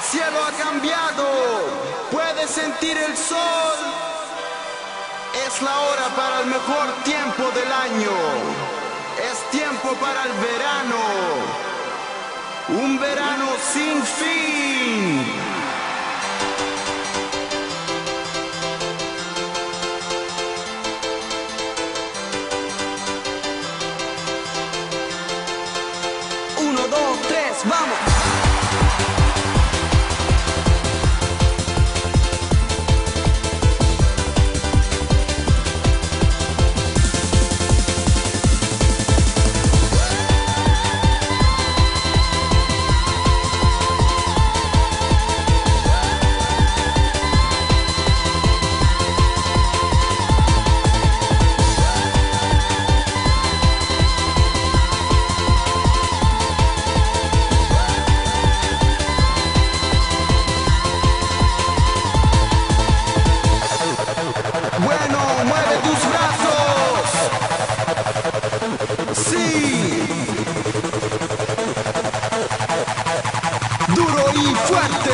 cielo ha cambiado, puedes sentir el sol. Es la hora para el mejor tiempo del año. Es tiempo para el verano. Un verano sin fin. Uno, dos, tres, vamos. Bueno, mueve tus brazos. Sí. Duro y fuerte.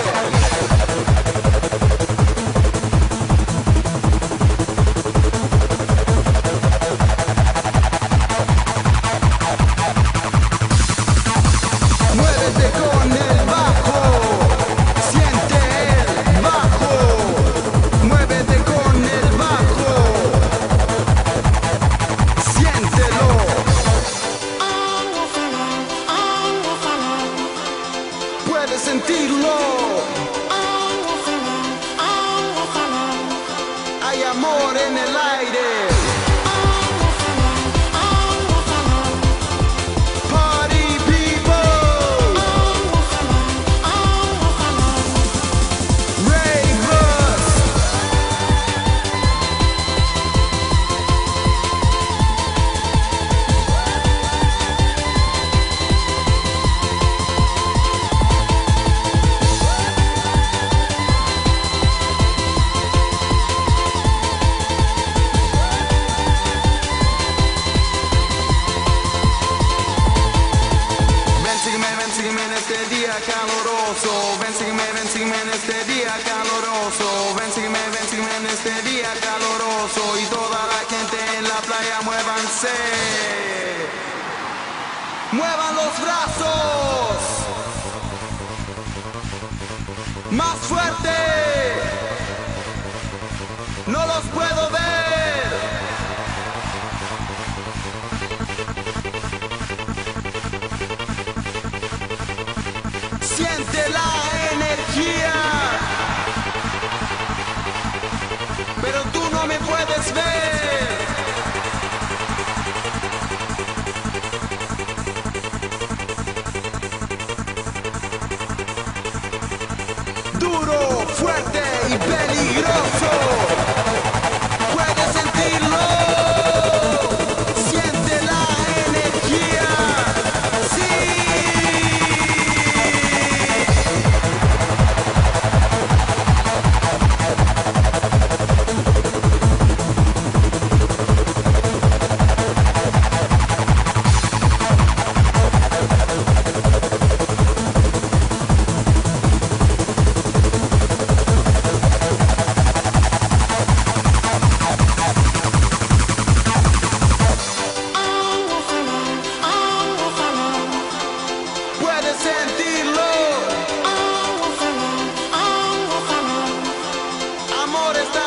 Muévete con el bajo. Siente el bajo. Muévete con el bajo. Siéntelo. Puedes sentirlo. Hay amor en el aire. Party people. Ravers. Ven, sígueme en este día caloroso. Ven, sígueme en este día caloroso. Ven, sígueme en este día caloroso. Y toda la gente en la playa, muévanse. Muevan los brazos. Más fuerte. No los puedo ver. Siente la energía, pero tú no me puedes ver. Duro, fuerte y peligroso. Puedes sentirlo. Siente la energía. Sí. Puedes sentirlo. Amor está